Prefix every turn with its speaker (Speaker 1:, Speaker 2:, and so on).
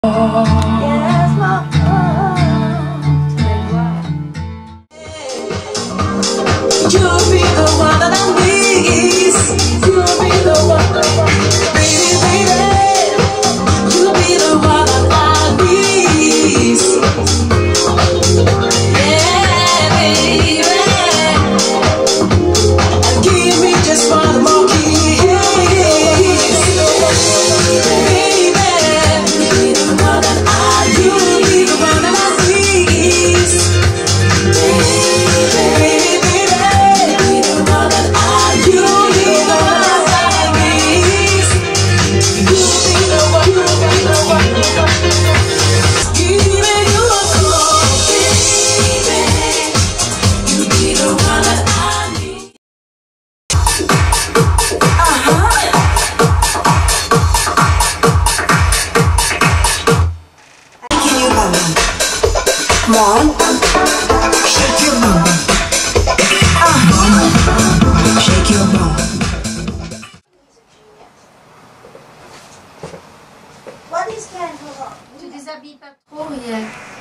Speaker 1: Yes, my heart. You'll be the one that I need. You'll be the one, baby, baby. You'll be the one that I need. Yeah, baby. And give me just one more kiss.
Speaker 2: Come on, shake your bum. Shake your bum.
Speaker 1: What is that?
Speaker 3: Tu déshabilles pas trop, Auriel.